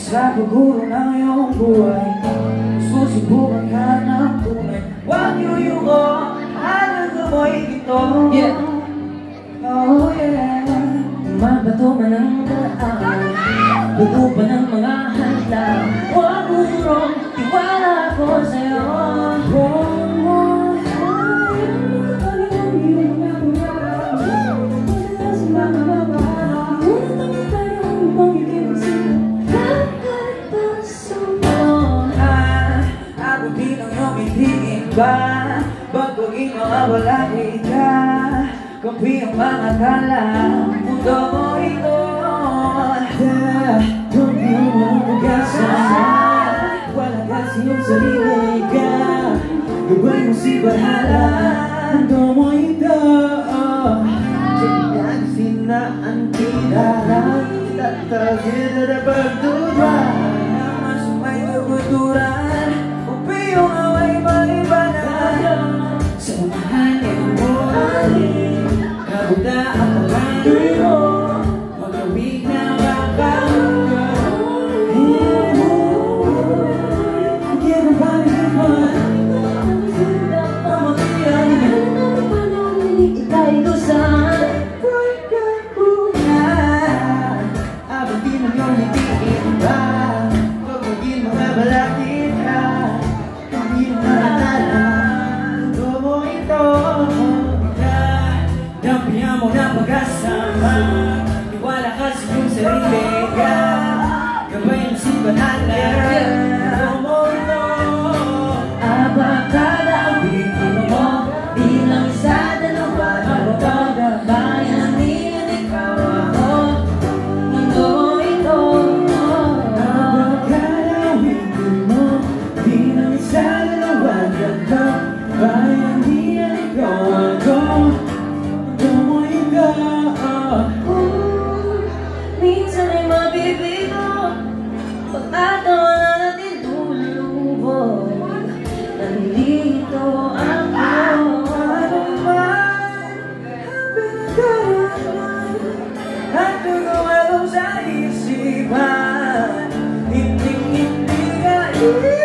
Sa paguro ng iyong buhay, susubukan ka ng tunay. Huwag yuyuko, halaga mo'y ito. Yeah. Oh yeah. Mabato man ang daan, buto pa ng mga handa. Huwag urong, tiwala ko sa'yo. Bagbaging mawawala ka, kampi ang mga kala, mundo mo ito. Kampi ang mga pag-asa, wala kasi yung sarili ka, gabay mo si bahala, mundo mo ito. Tingnan sinaan kinarang, tatagin na pagdura, naman sumay tuguturan, kampi yung away maiba na. Samahanin mo kabuda ang pagkandoy mo, magawig na makakaulo. Hindi mo ba nilipan pamatiyan ikay ko sa abang di mo yung hitiin ba, huwag maging mga balakit ka, hindi mo matatala. Dampihan mo na pag-asama, iwala ka sa iyong sarili ka, gabay mo si banala. Mo ito abakala ang bito mo, bilang isa, dalawa, tatlo, bayanihan ikaw ako, mundo mo ito. Abakala ang bito mo, bilang isa, dalawa, tatlo, bayanihan ikaw ako. Minsan ay mabibigo, pagkatawa na natin lulubog, nandito ako. Ano man ang pinagdaanan at nagawalong sa isipan, hindi ka